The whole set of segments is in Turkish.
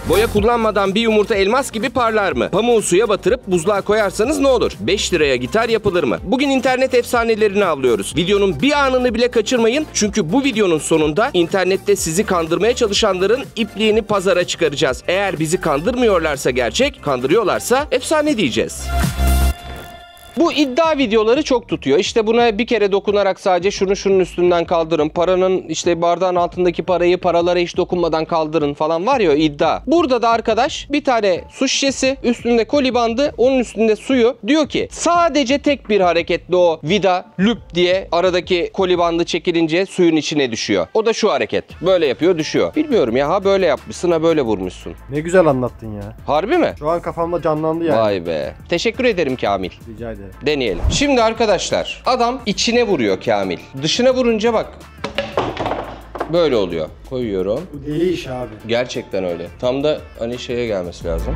Boya kullanmadan bir yumurta elmas gibi parlar mı? Pamuğu suya batırıp buzluğa koyarsanız ne olur? 5 liraya gitar yapılır mı? Bugün internet efsanelerini avlıyoruz. Videonun bir anını bile kaçırmayın. Çünkü bu videonun sonunda internette sizi kandırmaya çalışanların ipliğini pazara çıkaracağız. Eğer bizi kandırmıyorlarsa gerçek, kandırıyorlarsa efsane diyeceğiz. Bu iddia videoları çok tutuyor. İşte buna bir kere dokunarak sadece şunun üstünden kaldırın. Paranın işte bardağın altındaki parayı paralara hiç dokunmadan kaldırın falan var ya iddia. Burada da arkadaş bir tane su şişesi, üstünde koli bandı, onun üstünde suyu. Diyor ki sadece tek bir hareketle o vida lüp diye aradaki koli bandı çekilince suyun içine düşüyor. O da şu hareket. Böyle yapıyor, düşüyor. Bilmiyorum ya, ha böyle yapmışsın ha böyle vurmuşsun. Ne güzel anlattın ya. Harbi mi? Şu an kafamda canlandı yani. Vay be. Teşekkür ederim Kamil. Rica ederim. Deneyelim. Şimdi arkadaşlar adam içine vuruyor Kamil. Dışına vurunca bak böyle oluyor. Koyuyorum. Bu deli iş abi. Gerçekten öyle. Tam da hani şeye gelmesi lazım.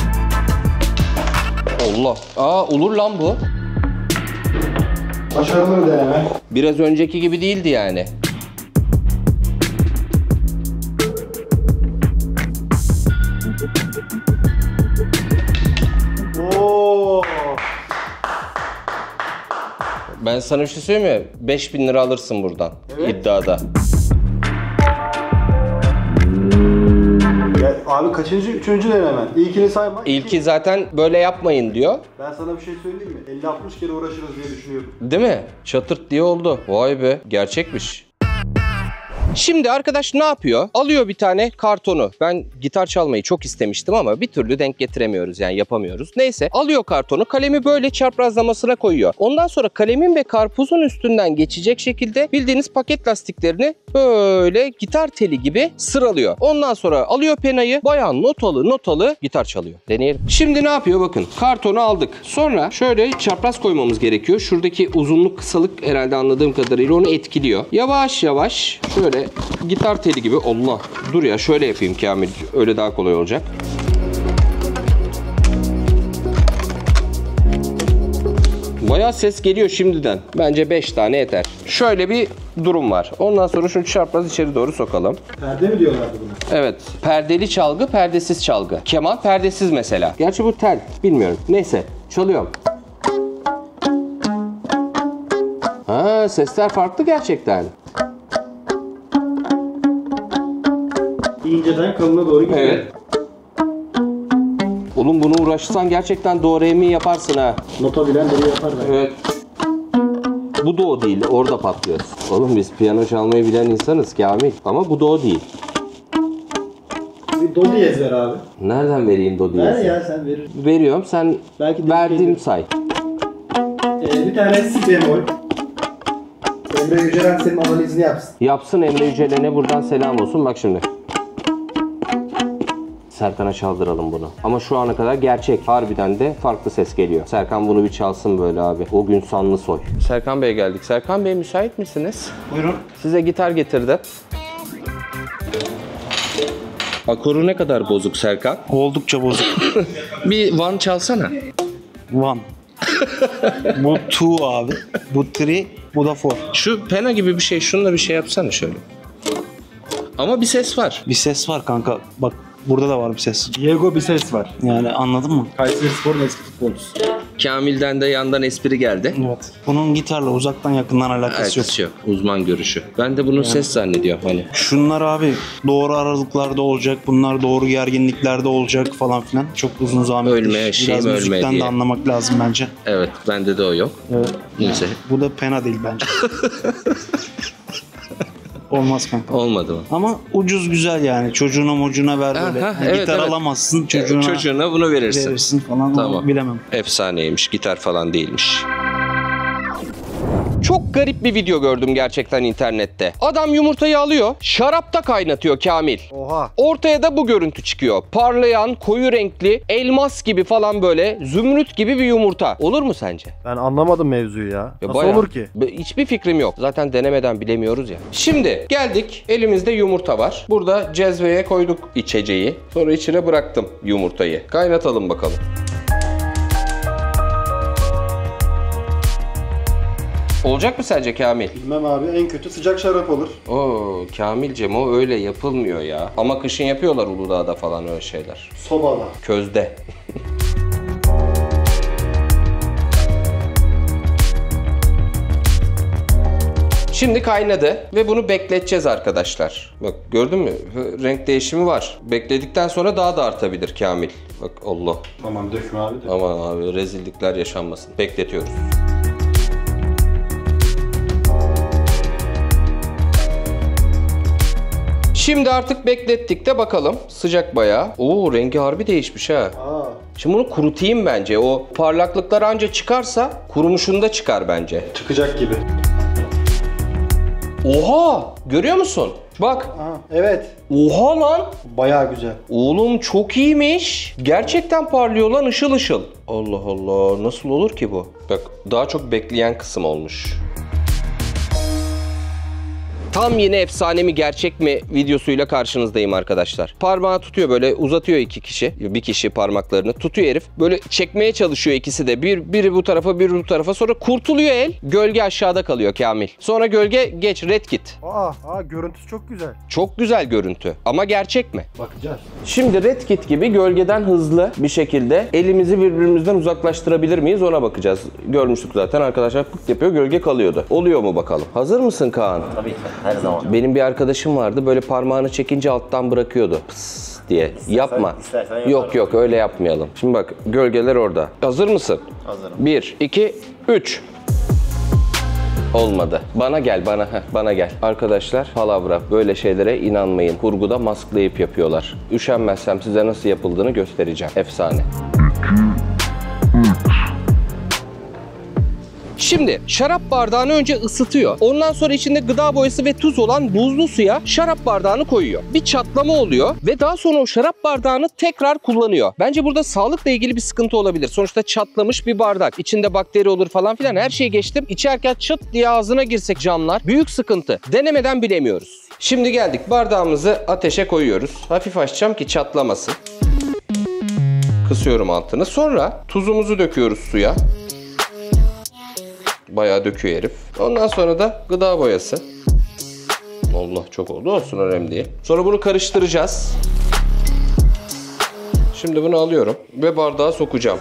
Allah. Aa olur lan bu. Başarılı bir deneme. Biraz önceki gibi değildi yani. Oo. Ben sana bir şey söyleyeyim mi? 5000 lira alırsın buradan. Evet. İddiada. Ya abi kaçıncı? Üçüncü denemen. İlkini sayma. İlki zaten böyle yapmayın diyor. Ben sana bir şey söyleyeyim mi? 50-60 kere uğraşırız diye düşünüyorum. Değil mi? Çatırt diye oldu. Vay be. Gerçekmiş. Şimdi arkadaş ne yapıyor? Alıyor bir tane kartonu. Ben gitar çalmayı çok istemiştim ama bir türlü denk getiremiyoruz yani yapamıyoruz. Neyse alıyor kartonu, kalemi böyle çaprazlamasına koyuyor. Ondan sonra kalemin ve karpuzun üstünden geçecek şekilde bildiğiniz paket lastiklerini böyle gitar teli gibi sıralıyor. Ondan sonra alıyor penayı, bayağı notalı gitar çalıyor. Deneyelim. Şimdi ne yapıyor bakın. Kartonu aldık. Sonra şöyle çapraz koymamız gerekiyor. Şuradaki uzunluk kısalık herhalde anladığım kadarıyla onu etkiliyor. Yavaş yavaş şöyle gitar teli gibi. Allah. Dur ya şöyle yapayım Kamil. Öyle daha kolay olacak. Bayağı ses geliyor şimdiden. Bence 5 tane yeter. Şöyle bir durum var. Ondan sonra şunu çapraz içeri doğru sokalım. Perde mi diyorlardı buna? Evet. Perdeli çalgı, perdesiz çalgı. Keman perdesiz mesela. Gerçi bu tel. Bilmiyorum. Neyse. Çalıyorum. Ha, sesler farklı gerçekten. İnceden kalına doğru gidiyor. Evet. Oğlum bunu uğraşsan gerçekten do re mi yaparsın ha. Nota bilen biri yapar ben. Evet. Bu do değil. Orada patlıyoruz. Oğlum biz piyano çalmayı bilen insanız Kamil. Ama bu do değil. Bir do diyez ver abi. Nereden vereyim do diyezi? Ver ya sen verir. Veriyorum. Sen belki verdiğim say. Bir tane si bemol. Emre Yücelen senin analizini yapsın. Yapsın Emre Yücelen'e buradan selam olsun. Bak şimdi. Serkan'a çaldıralım bunu. Ama şu ana kadar gerçek. Harbiden de farklı ses geliyor. Serkan bunu bir çalsın böyle abi. O gün sanlı soy. Serkan Bey'e geldik. Serkan Bey müsait misiniz? Buyurun. Size gitar getirdim. Akoru ne kadar bozuk Serkan? Oldukça bozuk. Bir one çalsana. One. Bu two abi. Bu three. Bu da four. Şu pena gibi bir şey. Şununla bir şey yapsana şöyle. Ama bir ses var. Bir ses var kanka. Bak burada da var bir ses. Diego bir ses var. Yani anladın mı? Kayserispor'un eski futbolcusu. Kamil'den de yandan espri geldi. Evet. Bunun gitarla uzaktan yakından alakası yok. Yok. Uzman görüşü. Ben de bunu ses zannediyorum hani. Şunlar abi doğru aralıklarda olacak. Bunlar doğru gerginliklerde olacak falan filan. Çok uzun zahmetli. Ölme, iş. şey Biraz mi ölme müzikten diye. de anlamak lazım bence. Evet, bende de o yok. Evet. Neyse. Bu da pena değil bence. Olmaz kanka. Olmadı mı? Ama ucuz güzel yani. Çocuğuna ver böyle. Aha, Yani evet, gitar evet. alamazsın. Çocuğuna bunu verirsin. falan. Tamam. Bilemem. Efsaneymiş. Gitar falan değilmiş. Çok garip bir video gördüm gerçekten internette. Adam yumurtayı alıyor, şarapta kaynatıyor Kamil. Oha. Ortaya da bu görüntü çıkıyor. Parlayan, koyu renkli, elmas gibi falan böyle zümrüt gibi bir yumurta. Olur mu sence? Ben anlamadım mevzuyu ya. Nasıl bayağı, olur ki? Hiçbir fikrim yok. Zaten denemeden bilemiyoruz ya. Şimdi geldik. Elimizde yumurta var. Burada cezveye koyduk içeceği. Sonra içine bıraktım yumurtayı. Kaynatalım bakalım. Olacak mı sence Kamil? Bilmem abi, en kötü sıcak şarap olur. Oo Kamilcim, o öyle yapılmıyor ya. Ama kışın yapıyorlar Uludağ'da falan öyle şeyler. Sobada. Közde. Şimdi kaynadı ve bunu bekleteceğiz arkadaşlar. Bak gördün mü? Renk değişimi var. Bekledikten sonra daha da artabilir Kamil. Bak Allah. Aman dökme abi de. Aman abi, rezillikler yaşanmasın. Bekletiyoruz. Şimdi artık beklettik de bakalım. Sıcak bayağı. Oo, rengi harbi değişmiş ha. Aa. Şimdi bunu kurutayım bence. O parlaklıklar anca çıkarsa kurumuşunda çıkar bence. Çıkacak gibi. Oha! Görüyor musun? Bak. Aa, evet. Oha lan! Bayağı güzel. Oğlum çok iyiymiş. Gerçekten parlıyor lan, ışıl ışıl. Allah Allah, nasıl olur ki bu? Bak daha çok bekleyen kısım olmuş. Tam yine efsane mi gerçek mi videosuyla karşınızdayım arkadaşlar. Parmağı tutuyor böyle, uzatıyor iki kişi. Bir kişi parmaklarını tutuyor herif. Böyle çekmeye çalışıyor ikisi de. Biri bu tarafa, biri bu tarafa. Sonra kurtuluyor el. Gölge aşağıda kalıyor Kamil. Sonra gölge geç, red kit. Görüntüsü çok güzel. Çok güzel görüntü. Ama gerçek mi? Bakacağız. Şimdi red kit gibi gölgeden hızlı bir şekilde elimizi birbirimizden uzaklaştırabilir miyiz, ona bakacağız. Görmüştük zaten arkadaşlar, pıt yapıyor, gölge kalıyordu. Oluyor mu bakalım. Hazır mısın Kaan? Tabii ki. Her zaman. Benim bir arkadaşım vardı, böyle parmağını çekince alttan bırakıyordu. Pıs diye. Yapma. istersen Yok öyle yapmayalım. Şimdi bak, gölgeler orada. Hazır mısın? Hazırım. 1, 2, 3. Olmadı. Bana gel, bana gel. Arkadaşlar, palavra, böyle şeylere inanmayın. Kurguda masklayıp yapıyorlar. Üşenmezsem size nasıl yapıldığını göstereceğim. Efsane. Şimdi şarap bardağını önce ısıtıyor. Ondan sonra içinde gıda boyası ve tuz olan buzlu suya şarap bardağını koyuyor. Bir çatlama oluyor ve daha sonra o şarap bardağını tekrar kullanıyor. Bence burada sağlıkla ilgili bir sıkıntı olabilir. Sonuçta çatlamış bir bardak. İçinde bakteri olur falan filan. Her şeyi geçtim. İçerken çıt diye ağzına girsek camlar. Büyük sıkıntı. Denemeden bilemiyoruz. Şimdi geldik. Bardağımızı ateşe koyuyoruz. Hafif açacağım ki çatlamasın. Kısıyorum altını. Sonra tuzumuzu döküyoruz suya. Bayağı döküyor herif. Ondan sonra da gıda boyası. Allah, çok oldu, olsun, önemli değil. Sonra bunu karıştıracağız. Şimdi bunu alıyorum ve bardağa sokacağım.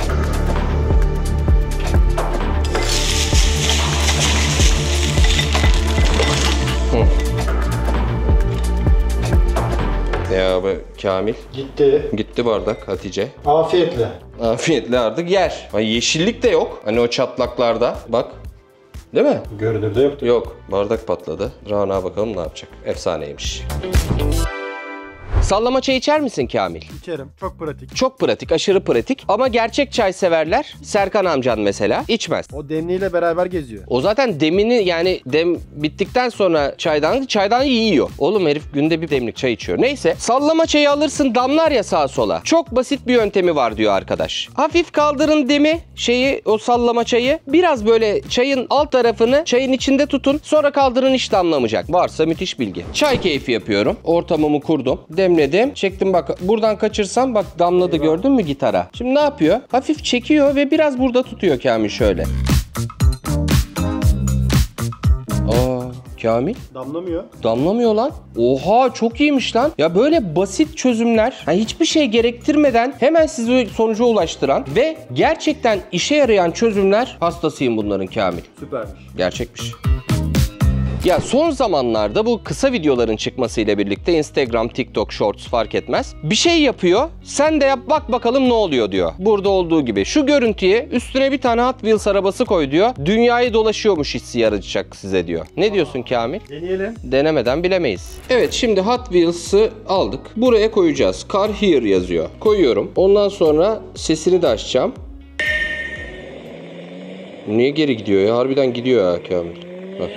Ya be Kamil. Gitti bardak Hatice. Afiyetle. Afiyetle artık yer. Ay, yeşillik de yok. Hani o çatlaklarda. Bak. Değil mi? Görünürde yoktu. Yok. Bardak patladı. Rana bakalım ne yapacak. Efsaneymiş. Sallama çay içer misin Kamil? İçerim. Çok pratik. Çok pratik, aşırı pratik. Ama gerçek çay severler, Serkan amcan mesela, içmez. O demliyle beraber geziyor. O zaten demini, yani dem bittikten sonra çaydan yiyor. Oğlum herif günde bir demlik çay içiyor. Neyse, sallama çayı alırsın, damlar ya sağa sola. Çok basit bir yöntemi var diyor arkadaş. Hafif kaldırın demi, o sallama çayı. Biraz böyle çayın alt tarafını çayın içinde tutun. Sonra kaldırın, hiç damlamayacak. Varsa müthiş bilgi. Çay keyfi yapıyorum. Ortamımı kurdum. Demledim. Çektim bak. Buradan kaçırsam bak damladı, gördün mü gitara? Şimdi ne yapıyor? Hafif çekiyor ve biraz burada tutuyor Kamil şöyle. Kamil? Damlamıyor. Damlamıyor lan. Oha, çok iyiymiş lan. Ya böyle basit çözümler, yani hiçbir şey gerektirmeden hemen sizi sonuca ulaştıran ve gerçekten işe yarayan çözümler, hastasıyım bunların Kamil. Süpermiş. Gerçekmiş. Ya son zamanlarda bu kısa videoların çıkmasıyla birlikte Instagram, TikTok, Shorts fark etmez. Bir şey yapıyor, sen de yap bak bakalım ne oluyor diyor. Burada olduğu gibi. Şu görüntüye üstüne bir tane Hot Wheels arabası koy diyor. Dünyayı dolaşıyormuş hissi yaratacak size diyor. Ne diyorsun Kamil? Deneyelim. Denemeden bilemeyiz. Evet, şimdi Hot Wheels'ı aldık. Buraya koyacağız. Car Here yazıyor. Koyuyorum. Ondan sonra sesini de açacağım. Niye geri gidiyor ya? Harbiden gidiyor ya Kamil. Bak.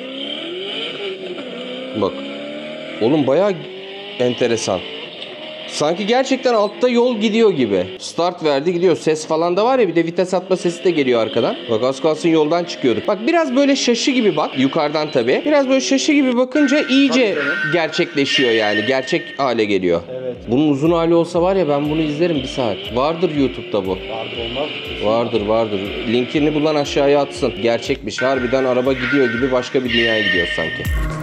Bak. Oğlum bayağı enteresan. Sanki gerçekten altta yol gidiyor gibi. Start verdi gidiyor. Ses falan da var ya, bir de vites atma sesi de geliyor arkadan. Bak az kalsın yoldan çıkıyorduk. Bak biraz böyle şaşı gibi bak. Yukarıdan tabii. Biraz böyle şaşı gibi bakınca iyice gerçekleşiyor yani. Gerçek hale geliyor. Evet. Bunun uzun hali olsa var ya, ben bunu izlerim bir saat. Vardır YouTube'da bu. Vardır olmaz. Vardır. Linkini bulan aşağıya atsın. Gerçekmiş. Harbiden araba gidiyor gibi başka bir dünyaya gidiyor sanki.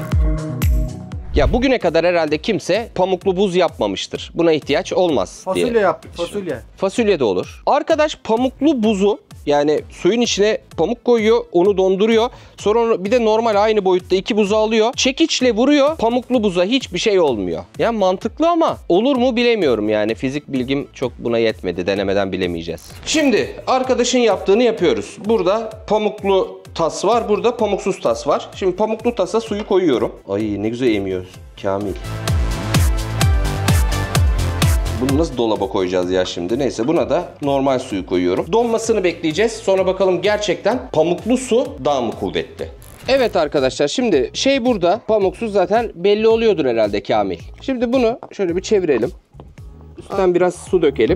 Ya bugüne kadar herhalde kimse pamuklu buz yapmamıştır. Buna ihtiyaç olmaz diye. Fasulye yaptık, fasulye. Fasulye de olur. Arkadaş pamuklu buzu, yani suyun içine pamuk koyuyor, onu donduruyor. Sonra onu bir de normal aynı boyutta 2 buzu alıyor. Çekiçle vuruyor. Pamuklu buza hiçbir şey olmuyor. Yani mantıklı ama olur mu bilemiyorum yani. Fizik bilgim çok buna yetmedi. Denemeden bilemeyeceğiz. Şimdi arkadaşın yaptığını yapıyoruz. Burada pamuklu tas var. Burada pamuksuz tas var. Şimdi pamuklu tasa suyu koyuyorum. Ay ne güzel emiyor Kamil. Bunu nasıl dolaba koyacağız ya şimdi? Neyse, buna da normal suyu koyuyorum. Donmasını bekleyeceğiz. Sonra bakalım gerçekten pamuklu su daha mı kuvvetli? Evet arkadaşlar, şimdi şey burada. Pamuksuz zaten belli oluyordur herhalde Kamil. Şimdi bunu şöyle bir çevirelim. Üstten biraz su dökelim.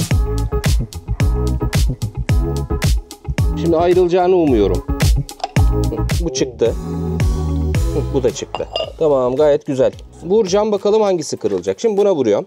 Şimdi ayrılacağını umuyorum. Bu çıktı. Bu da çıktı. Tamam, gayet güzel. Vuracağım, bakalım hangisi kırılacak. Şimdi buna vuruyorum.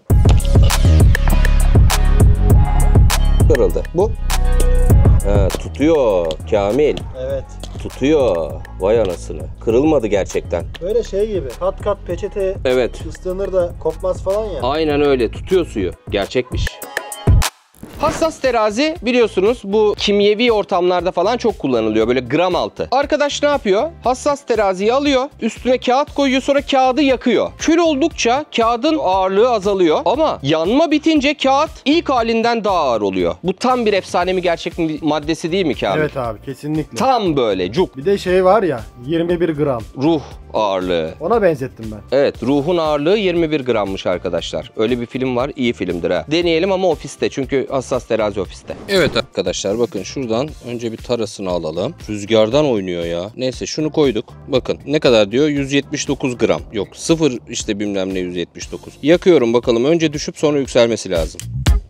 Kırıldı. Bu. Ha, tutuyor Kamil. Evet. Tutuyor. Vay anasını. Kırılmadı gerçekten. Böyle şey gibi. Kat kat peçete Evet. ıslanır da kopmaz falan ya. Aynen öyle. Tutuyor suyu. Gerçekmiş. Hassas terazi biliyorsunuz bu kimyevi ortamlarda falan çok kullanılıyor. Böyle gram altı. Arkadaş ne yapıyor? Hassas teraziyi alıyor. Üstüne kağıt koyuyor, sonra kağıdı yakıyor. Kül oldukça kağıdın ağırlığı azalıyor. Ama yanma bitince kağıt ilk halinden daha ağır oluyor. Bu tam bir efsane mi gerçek mi maddesi değil mi Kamil? Evet abi, kesinlikle. Tam böyle cuk. Bir de şey var ya, 21 gram. Ruh ağırlığı. Ona benzettim ben. Evet, ruhun ağırlığı 21 grammış arkadaşlar. Öyle bir film var, iyi filmdir ha. Deneyelim ama ofiste, çünkü hassas terazi ofiste. Evet arkadaşlar, bakın şuradan önce bir tarasını alalım. Rüzgardan oynuyor ya. Neyse, şunu koyduk. Bakın ne kadar diyor? 179 gram. Yok, 0 işte bilmem ne 179. Yakıyorum bakalım. Önce düşüp sonra yükselmesi lazım.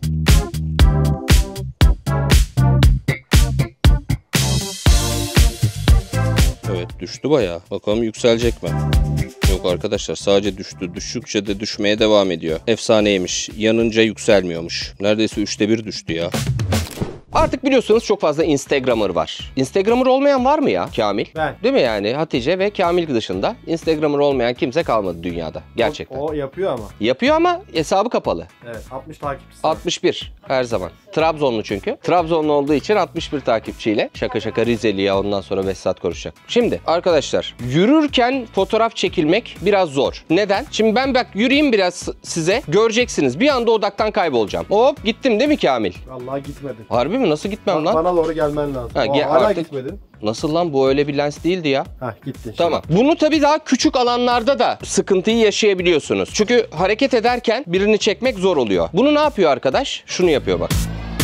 Evet, düştü bayağı. Bakalım yükselecek mi? Yok arkadaşlar, sadece düştü. Düştükçe de düşmeye devam ediyor. Efsaneymiş. Yanınca yükselmiyormuş. Neredeyse 1/3 düştü ya. Artık biliyorsunuz çok fazla Instagrammer var. Instagrammer olmayan var mı ya Kamil? Ben. Değil mi yani? Hatice ve Kamil dışında Instagrammer olmayan kimse kalmadı dünyada. Gerçekten. O yapıyor ama. Yapıyor ama hesabı kapalı. Evet, 60 takipçisi var. 61 her zaman. Trabzonlu çünkü. Trabzonlu olduğu için 61 takipçiyle. Şaka Rizeli ya, ondan sonra Vesat konuşacak. Şimdi arkadaşlar, yürürken fotoğraf çekilmek biraz zor. Neden? Şimdi ben bak yürüyeyim biraz size. Göreceksiniz. Bir anda odaktan kaybolacağım. Hop gittim değil mi Kamil? Vallahi gitmedin. Harbi mi? Nasıl gitmem lan? Bana doğru gelmen lazım. Ha, Hala artık- gitmedin. Nasıl lan? Bu öyle bir lens değildi ya. Hah, gittin. Tamam. Bunu tabii daha küçük alanlarda da sıkıntıyı yaşayabiliyorsunuz. Çünkü hareket ederken birini çekmek zor oluyor. Bunu ne yapıyor arkadaş? Şunu yapıyor bak.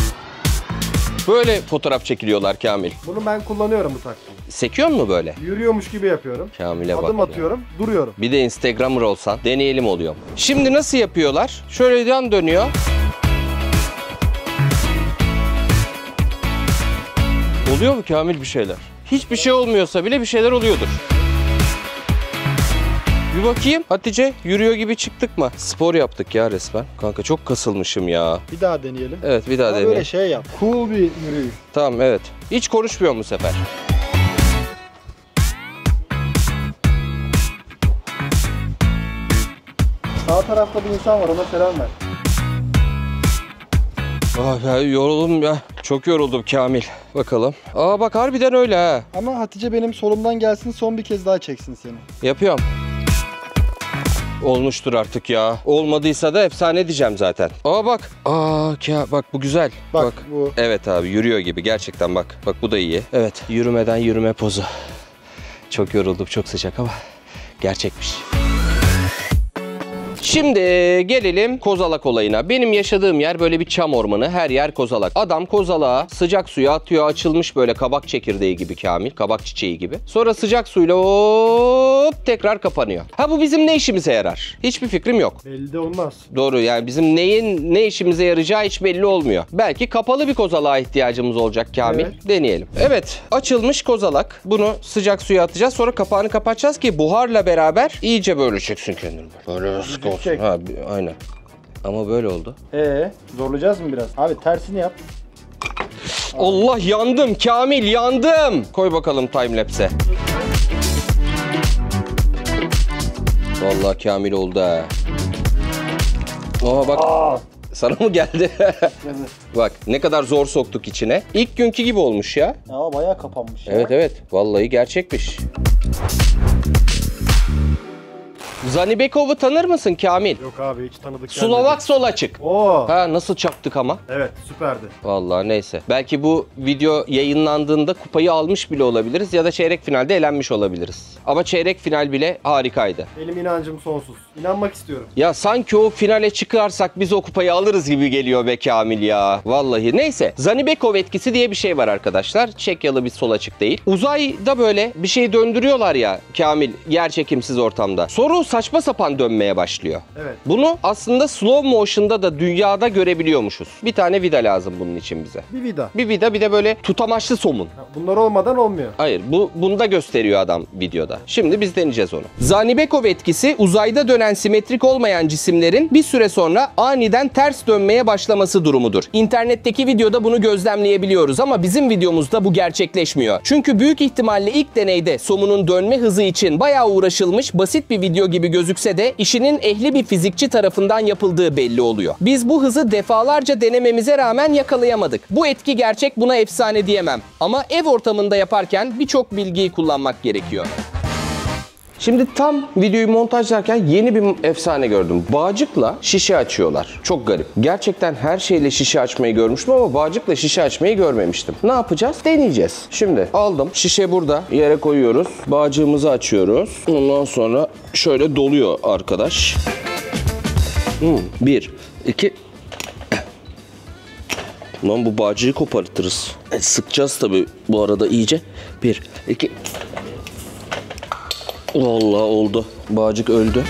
Böyle fotoğraf çekiliyorlar Kamil. Bunu ben kullanıyorum bu taktiği. Sekiyor mu böyle? Yürüyormuş gibi yapıyorum. Kamil'e bak. Adım ya. atıyorum, duruyorum. Bir de Instagrammer olsan deneyelim oluyor. Şimdi nasıl yapıyorlar? Şöyle yan dönüyor. Oluyor mu Kamil bir şeyler? Hiçbir şey olmuyorsa bile bir şeyler oluyordur. Bir bakayım Hatice, yürüyor gibi çıktık mı? Spor yaptık ya resmen. Kanka çok kasılmışım ya. Bir daha deneyelim. Evet, bir daha Ama deneyelim. böyle şey yap. Cool bir yürüyüş. Tamam, evet. Hiç konuşmuyorum bu sefer. Sağ tarafta bir insan var, ona selam ver. Ah ya, yoruldum ya. Çok yoruldum Kamil. Bakalım. Aa bak, harbiden öyle ha. Ama Hatice benim solumdan gelsin, son bir kez daha çeksin seni. Yapıyorum. Olmuştur artık ya. Olmadıysa da efsane diyeceğim zaten. Aa bak. Bak bu güzel. Bak, bu. Evet abi, yürüyor gibi gerçekten bak. Bak bu da iyi. Evet, yürümeden yürüme pozu. Çok yoruldum, çok sıcak ama gerçekmiş. Şimdi gelelim kozalak olayına. Benim yaşadığım yer böyle bir çam ormanı. Her yer kozalak. Adam kozalağa sıcak suya atıyor. Açılmış böyle kabak çekirdeği gibi Kamil. Kabak çiçeği gibi. Sonra sıcak suyla hop tekrar kapanıyor. Ha bu bizim ne işimize yarar? Hiçbir fikrim yok. Belli de olmaz. Doğru, yani bizim neyin ne işimize yarayacağı hiç belli olmuyor. Belki kapalı bir kozalağa ihtiyacımız olacak Kamil. Evet. Deneyelim. Evet, açılmış kozalak. Bunu sıcak suya atacağız. Sonra kapağını kapatacağız ki buharla beraber iyice böyle çeksin kendini. Böyle sıkı olsun. çek. Ha, aynen. Ama böyle oldu. Zorlayacağız mı biraz? Abi tersini yap. Allah, yandım Kamil, yandım. Koy bakalım timelapse'e. Vallahi Kamil oldu ha. Oha bak. Sana mı geldi? Bak ne kadar zor soktuk içine. İlk günkü gibi olmuş ya. Ya bayağı kapanmış ya. Evet evet. Vallahi gerçekmiş. Zanibekov'u tanır mısın Kamil? Yok abi hiç tanıdık Slovak sol açık. Oo. Ha nasıl çaktık ama? Evet süperdi. Vallahi neyse. Belki bu video yayınlandığında kupayı almış bile olabiliriz ya da çeyrek finalde elenmiş olabiliriz. Ama çeyrek final bile harikaydı. Benim inancım sonsuz. İnanmak istiyorum. Ya sanki o finale çıkarsak biz o kupayı alırız gibi geliyor be Kamil ya. Vallahi neyse. Zanibekov etkisi diye bir şey var arkadaşlar. Çekyalı bir sol açık değil. Uzayda böyle bir şey döndürüyorlar ya Kamil, yer çekimsiz ortamda. Sonra saçma sapan dönmeye başlıyor. Evet. Bunu aslında slow motion'da da dünyada görebiliyormuşuz. Bir tane vida lazım bunun için bize. Bir vida. Bir vida, bir de böyle tutamaçlı somun. Bunlar olmadan olmuyor. Hayır, bunu da gösteriyor adam videoda. Şimdi biz deneyeceğiz onu. Zanibekov etkisi uzayda dönen simetrik olmayan cisimlerin bir süre sonra aniden ters dönmeye başlaması durumudur. İnternetteki videoda bunu gözlemleyebiliyoruz ama bizim videomuzda bu gerçekleşmiyor. Çünkü büyük ihtimalle ilk deneyde somunun dönme hızı için bayağı uğraşılmış, basit bir video gibi gözükse de işinin ehli bir fizikçi tarafından yapıldığı belli oluyor. Biz bu hızı defalarca denememize rağmen yakalayamadık. Bu etki gerçek, buna efsane diyemem. Ama ev ortamında yaparken birçok bilgiyi kullanmak gerekiyor. Şimdi tam videoyu montajlarken yeni bir efsane gördüm. Bağcıkla şişe açıyorlar. Çok garip. Gerçekten her şeyle şişe açmayı görmüştüm ama bağcıkla şişe açmayı görmemiştim. Ne yapacağız? Deneyeceğiz. Şimdi aldım. Şişe burada. Yere koyuyoruz. Bağcığımızı açıyoruz. Ondan sonra şöyle doluyor arkadaş. 1, 2... Lan bu bağcığı kopartırız. Sıkacağız tabii bu arada iyice. 1, 2... Vallahi oldu. Bağcık öldü.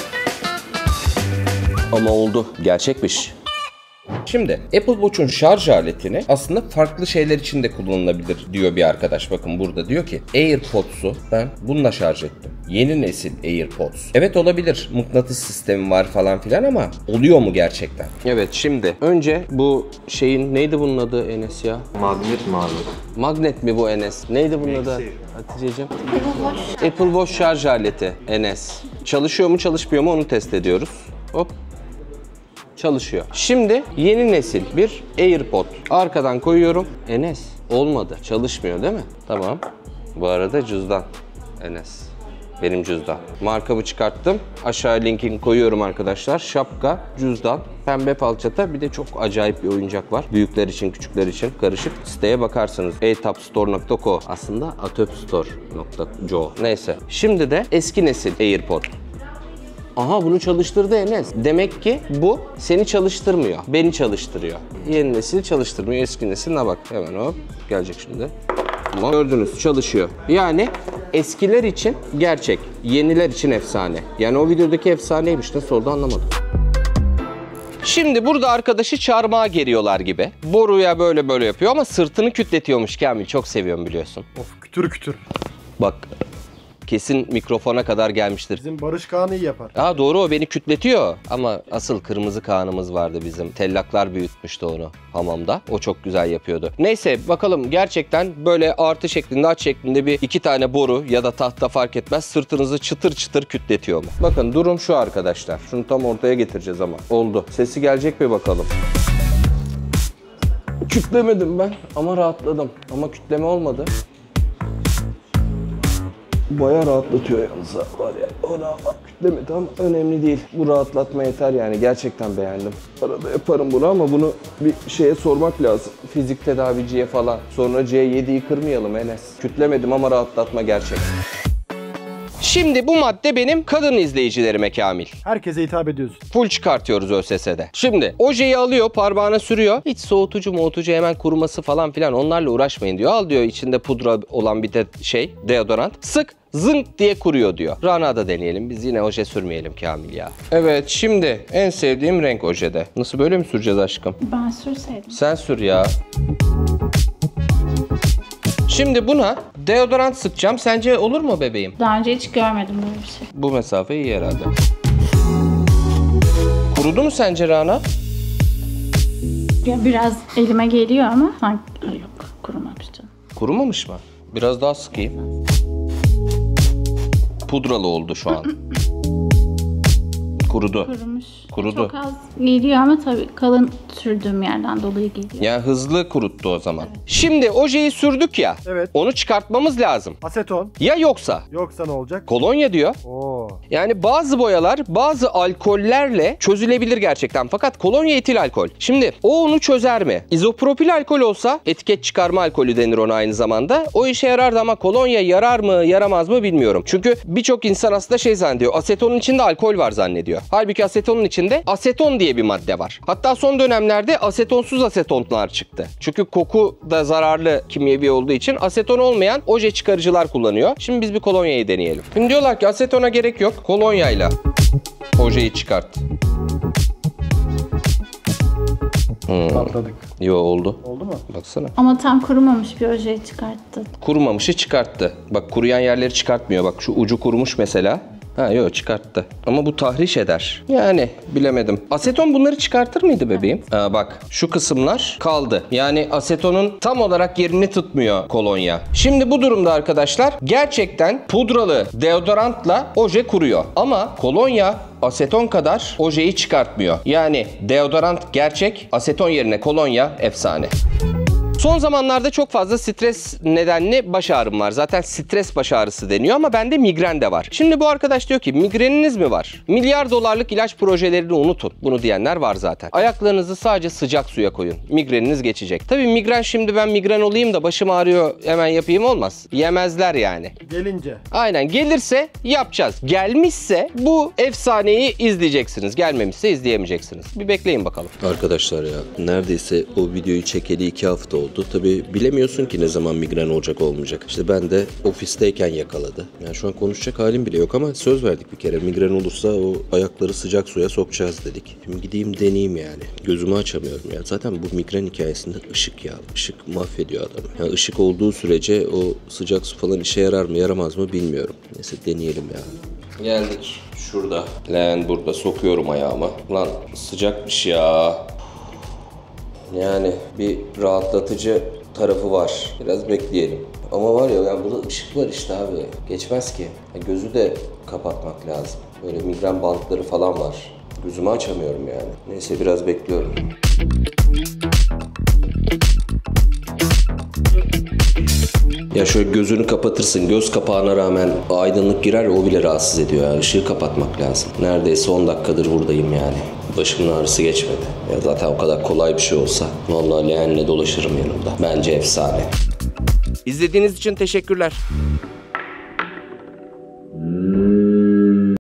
Ama oldu. Gerçekmiş. Şimdi Apple Watch'un şarj aletini aslında farklı şeyler için de kullanılabilir diyor bir arkadaş. Bakın burada diyor ki AirPods'u ben bununla şarj ettim. Yeni nesil AirPods. Evet olabilir. Mıknatıs sistemi var falan filan ama oluyor mu gerçekten? Evet şimdi önce bu şeyin neydi bunun adı Enes ya? Magnet mi abi? Magnet mi bu Enes? Neydi bunun adı Hatice'ciğim? Apple Watch şarj aleti Enes. Çalışıyor mu çalışmıyor mu onu test ediyoruz. Hop. Çalışıyor. Şimdi yeni nesil bir AirPod. Arkadan koyuyorum. Enes olmadı. Çalışmıyor değil mi? Tamam. Bu arada cüzdan. Enes. Benim cüzdan. Markamı çıkarttım. Aşağı linkini koyuyorum arkadaşlar. Şapka, cüzdan, pembe falçata, bir de çok acayip bir oyuncak var. Büyükler için, küçükler için karışık. Siteye bakarsınız. etapstore.co aslında atopstore.co. Neyse. Şimdi de eski nesil AirPod. Aha bunu çalıştırdı Enes. Demek ki bu seni çalıştırmıyor. Beni çalıştırıyor. Yeni nesil çalıştırmıyor. Eski nesil ne bak. Hemen hop. Gelecek şimdi. Ama gördünüz çalışıyor. Yani eskiler için gerçek. Yeniler için efsane. Yani o videodaki efsaneymiş. Nasıl oldu anlamadım. Şimdi burada arkadaşı çarmıha geriyorlar gibi. Boruya böyle yapıyor ama sırtını kütletiyormuş Kamil. Çok seviyorum biliyorsun. Of kütür kütür. Bak. Kesin mikrofona kadar gelmiştir. Bizim Barış Kağan'ı iyi yapar. Aa doğru, o beni kütletiyor. Ama asıl kırmızı Kaan'ımız vardı bizim. Tellaklar büyütmüştü onu hamamda. O çok güzel yapıyordu. Neyse bakalım gerçekten böyle artı şeklinde, aç şeklinde bir iki tane boru ya da tahta fark etmez sırtınızı çıtır çıtır kütletiyor mu? Bakın durum şu arkadaşlar. Şunu tam ortaya getireceğiz ama. Oldu. Sesi gelecek mi bakalım. Kütlemedim ben ama rahatladım. Ama kütleme olmadı. Bayağı rahatlatıyor yalnız var ya. Ona kütlemedi ama önemli değil. Bu rahatlatma yeter yani. Gerçekten beğendim. Arada yaparım bunu ama bunu bir şeye sormak lazım. Fizik tedaviciye falan. Sonra C7'yi kırmayalım Enes. Kütlemedim ama rahatlatma gerçek. Şimdi bu madde benim kadın izleyicilerime Kamil. Herkese hitap ediyorsun. Full çıkartıyoruz ÖSS'de. Şimdi ojeyi alıyor, parmağına sürüyor. Hiç soğutucu hemen kuruması falan filan onlarla uğraşmayın diyor. Al diyor içinde pudra olan bir de deodorant. Sık, zınk diye kuruyor diyor. Rana'da deneyelim. Biz yine oje sürmeyelim Kamil ya. Evet, şimdi en sevdiğim renk ojede. Nasıl, böyle mi süreceğiz aşkım? Ben sürseydim. Sen sür ya. Şimdi buna deodorant sıkacağım. Sence olur mu bebeğim? Daha önce hiç görmedim böyle bir şey. Bu mesafe iyi herhalde. Kurudu mu sence Rana? Ya biraz elime geliyor ama sanki yok, kurumamış canım. Kurumamış mı? Biraz daha sıkayım. Pudralı oldu şu an. Kurudu. Kurumuş. Kurudu. Çok az geliyor ama tabii kalın sürdüğüm yerden dolayı geliyor. Yani hızlı kuruttu o zaman. Şimdi ojeyi sürdük ya. Evet. Onu çıkartmamız lazım. Aseton. Ya yoksa? Yoksa ne olacak? Kolonya diyor. Oo. Yani bazı boyalar bazı alkollerle çözülebilir gerçekten. Fakat kolonya etil alkol. Şimdi o onu çözer mi? İzopropil alkol olsa, etiket çıkarma alkolü denir ona aynı zamanda. O işe yarardı ama kolonya yarar mı yaramaz mı bilmiyorum. Çünkü birçok insan aslında zannediyor. Asetonun içinde alkol var zannediyor. Halbuki asetonun içinde aseton diye bir madde var. Hatta son dönemlerde asetonsuz asetonlar çıktı. Çünkü koku da zararlı kimyevi olduğu için aseton olmayan oje çıkarıcılar kullanıyor. Şimdi biz bir kolonyayı deneyelim. Şimdi diyorlar ki asetona gerek yok. Kolonyayla ojeyi çıkart. Patladık. Yo, oldu. Oldu mu? Baksana. Ama tam kurumamış bir ojeyi çıkarttı. Kurumamışı çıkarttı. Bak, kuruyan yerleri çıkartmıyor. Bak şu ucu kurumuş mesela. Ha yok, çıkarttı. Ama bu tahriş eder. Yani bilemedim. Aseton bunları çıkartır mıydı bebeğim? Bak şu kısımlar kaldı. Yani asetonun tam olarak yerini tutmuyor kolonya. Şimdi bu durumda arkadaşlar gerçekten pudralı deodorantla oje kuruyor. Ama kolonya aseton kadar ojeyi çıkartmıyor. Yani deodorant gerçek, aseton yerine kolonya efsane. Son zamanlarda çok fazla stres nedenli baş ağrım var. Zaten stres baş ağrısı deniyor ama bende migren de var. Şimdi bu arkadaş diyor ki migreniniz mi var? Milyar dolarlık ilaç projelerini unutun. Bunu diyenler var zaten. Ayaklarınızı sadece sıcak suya koyun. Migreniniz geçecek. Tabii migren, şimdi ben migren olayım da başım ağrıyor hemen yapayım olmaz. Yemezler yani. Gelince. Aynen, gelirse yapacağız. Gelmişse bu efsaneyi izleyeceksiniz. Gelmemişse izleyemeyeceksiniz. Bir bekleyin bakalım. Arkadaşlar ya, neredeyse o videoyu çekeli 2 hafta oldu. Tabii bilemiyorsun ki ne zaman migren olacak olmayacak. İşte ben de ofisteyken yakaladı. Yani şu an konuşacak halim bile yok ama söz verdik bir kere. Migren olursa o ayakları sıcak suya sokacağız dedik. Şimdi gideyim deneyeyim yani. Gözümü açamıyorum ya. Zaten bu migren hikayesinde ışık ya. Işık mahvediyor adamı. Yani ışık olduğu sürece o sıcak su falan işe yarar mı yaramaz mı bilmiyorum. Neyse deneyelim ya. Geldik. Şurada. Lan burada sokuyorum ayağıma. Lan sıcakmış ya. Yani bir rahatlatıcı tarafı var. Biraz bekleyelim. Ama var ya, yani burada ışık var işte abi. Geçmez ki. Gözü de kapatmak lazım. Böyle migren bantları falan var. Gözümü açamıyorum yani. Neyse biraz bekliyorum. Ya şöyle gözünü kapatırsın, göz kapağına rağmen aydınlık girer, o bile rahatsız ediyor ya. Işığı kapatmak lazım. Neredeyse 10 dakikadır buradayım yani. Başımın ağrısı geçmedi. Ya zaten o kadar kolay bir şey olsa vallahi leğenle dolaşırım yanımda. Bence efsane. İzlediğiniz için teşekkürler.